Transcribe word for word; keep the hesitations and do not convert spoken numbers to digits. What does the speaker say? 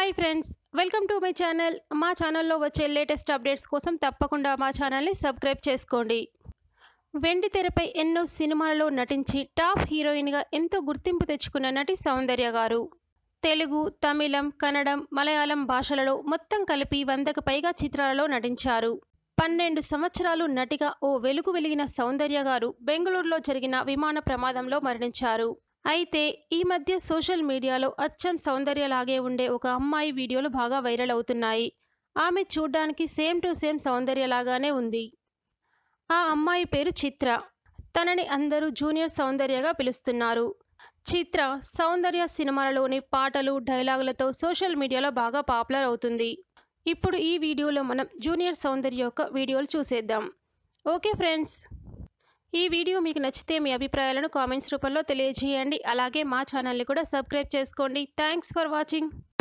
Hi friends, welcome to my channel. మా ఛానల్లో వచ్చే లేటెస్ట్ అప్డేట్స్ కోసం తప్పకుండా మా ఛానల్ని సబ్స్క్రైబ్ చేసుకోండి. వెండి తెరపై ఎన్నో సినిమాలలో నటించి టాప్ హీరోయిన్గా ఎంతో గుర్తింపు తెచ్చుకున్న నటి సౌందర్య గారు. తెలుగు, తమిళం, కన్నడం, మలయాళం భాషలలో మొత్తం కలిపి వందకు పైగా చిత్రాలలో నటించారు. పన్నెండు సంవత్సరాలు నటిగా ఓ వెలుగు వెలిగిన సౌందర్య గారు బెంగళూరులో జరిగిన విమాన ప్రమాదంలో మరణించారు. అయితే ఈ మధ్య సోషల్ మీడియాలో అచ్చం సౌందర్యలాగే ఉండే ఒక అమ్మాయి వీడియోలు బాగా వైరల్ అవుతున్నాయి. ఆమె చూడ్డానికి సేమ్ టు సేమ్ సౌందర్యలాగానే ఉంది. ఆ అమ్మాయి పేరు చిత్ర. తనని అందరూ జూనియర్ సౌందర్యగా పిలుస్తున్నారు. చిత్ర సౌందర్య సినిమాలలోని పాటలు, డైలాగులతో సోషల్ మీడియాలో బాగా పాపులర్ అవుతుంది. ఇప్పుడు ఈ వీడియోలో మనం జూనియర్ సౌందర్య యొక్క వీడియోలు చూసేద్దాం. ఓకే ఫ్రెండ్స్, ఈ వీడియో మీకు నచ్చితే మీ అభిప్రాయాలను కామెంట్స్ రూపంలో తెలియజేయండి. అలాగే మా ఛానల్ని కూడా సబ్స్క్రైబ్ చేసుకోండి. Thanks for watching.